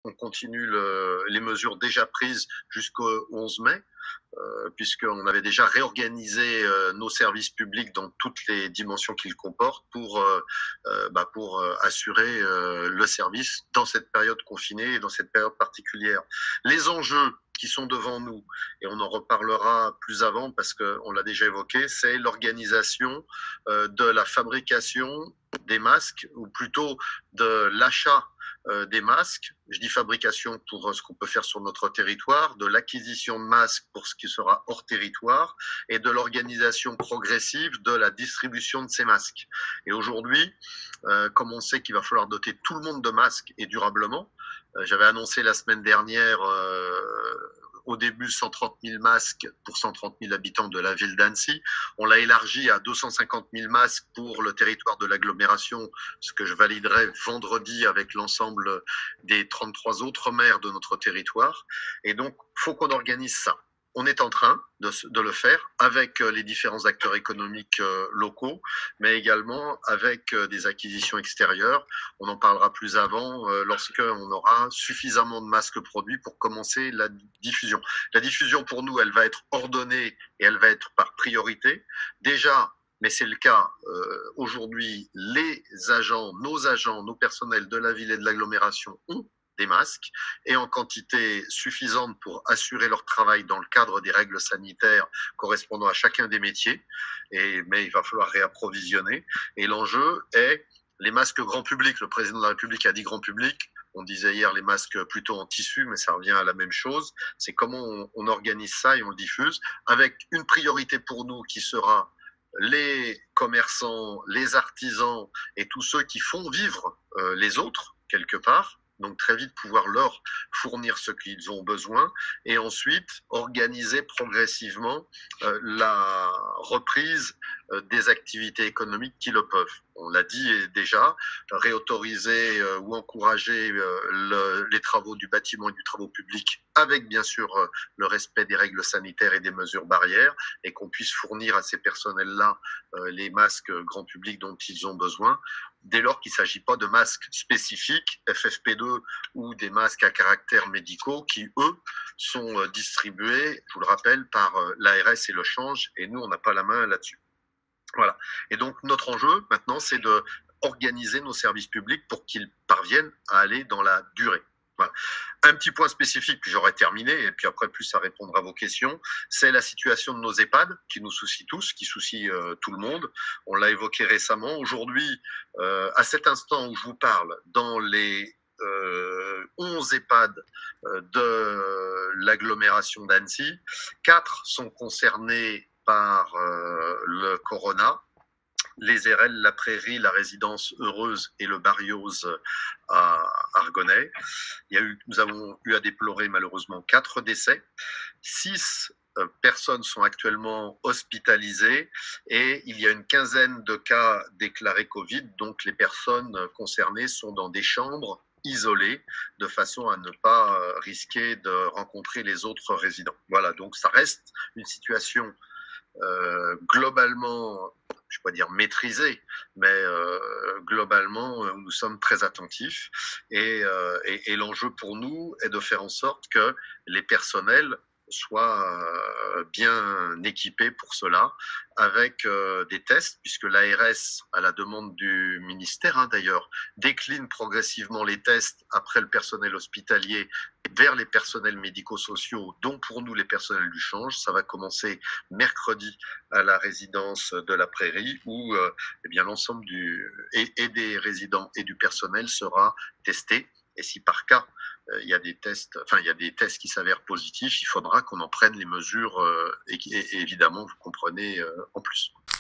On continue les mesures déjà prises jusqu'au 11 mai. Puisqu'on avait déjà réorganisé nos services publics dans toutes les dimensions qu'ils comportent pour assurer le service dans cette période confinée et dans cette période particulière. Les enjeux qui sont devant nous, et on en reparlera plus avant parce qu'on l'a déjà évoqué, c'est l'organisation de la fabrication des masques, ou plutôt de l'achat des masques, je dis fabrication pour ce qu'on peut faire sur notre territoire, de l'acquisition de masques pour ce qui sera hors territoire, et de l'organisation progressive de la distribution de ces masques. Et aujourd'hui, comme on sait qu'il va falloir doter tout le monde de masques et durablement, j'avais annoncé la semaine dernière au début 130 000 masques pour 130 000 habitants de la ville d'Annecy. On l'a élargi à 250 000 masques pour le territoire de l'agglomération, ce que je validerai vendredi avec l'ensemble des 33 autres maires de notre territoire. Et donc, il faut qu'on organise ça. On est en train de le faire avec les différents acteurs économiques locaux, mais également avec des acquisitions extérieures. On en parlera plus avant lorsqu'on aura suffisamment de masques produits pour commencer la diffusion. La diffusion, pour nous, elle va être ordonnée et elle va être par priorité. Déjà, mais c'est le cas aujourd'hui, les agents, nos personnels de la ville et de l'agglomération ont des masques et en quantité suffisante pour assurer leur travail dans le cadre des règles sanitaires correspondant à chacun des métiers. Mais il va falloir réapprovisionner. Et l'enjeu est les masques grand public. Le président de la République a dit grand public. On disait hier les masques plutôt en tissu, mais ça revient à la même chose. C'est comment on organise ça et on le diffuse avec une priorité pour nous qui sera les commerçants, les artisans et tous ceux qui font vivre les autres quelque part. Donc très vite pouvoir leur fournir ce qu'ils ont besoin et ensuite organiser progressivement la reprise des activités économiques qui le peuvent. On l'a dit déjà, réautoriser ou encourager les travaux du bâtiment et du travaux publics avec bien sûr le respect des règles sanitaires et des mesures barrières et qu'on puisse fournir à ces personnels-là les masques grand public dont ils ont besoin dès lors qu'il ne s'agit pas de masques spécifiques, FFP2 ou des masques à caractère médicaux qui, eux, sont distribués, je vous le rappelle, par l'ARS et le change, et nous, on n'a pas la main là-dessus. Voilà. Et donc, notre enjeu, maintenant, c'est de organiser nos services publics pour qu'ils parviennent à aller dans la durée. Voilà. Un petit point spécifique, puis j'aurai terminé, et puis après plus ça répondra à vos questions, c'est la situation de nos EHPAD, qui nous soucie tous, qui soucie tout le monde. On l'a évoqué récemment. Aujourd'hui, à cet instant où je vous parle, dans les 11 EHPAD de l'agglomération d'Annecy, 4 sont concernés par le corona. Les RL, la Prairie, la Résidence Heureuse et le Barrios à Argonay. Nous avons eu à déplorer malheureusement 4 décès. 6 personnes sont actuellement hospitalisées et il y a une quinzaine de cas déclarés Covid. Donc les personnes concernées sont dans des chambres isolées de façon à ne pas risquer de rencontrer les autres résidents. Voilà, donc ça reste une situation globalement, je ne vais pas dire maîtrisé, mais globalement, nous sommes très attentifs et l'enjeu pour nous est de faire en sorte que les personnels soient bien équipés pour cela, avec des tests, puisque l'ARS, à la demande du ministère d'ailleurs, décline progressivement les tests après le personnel hospitalier vers les personnels médico-sociaux, dont pour nous les personnels du change. Ça va commencer mercredi à la résidence de la Prairie, où eh bien, l'ensemble des résidents et du personnel sera testé. Et si par cas, il y a des tests qui s'avèrent positifs, il faudra qu'on en prenne les mesures et évidemment, vous comprenez, en plus.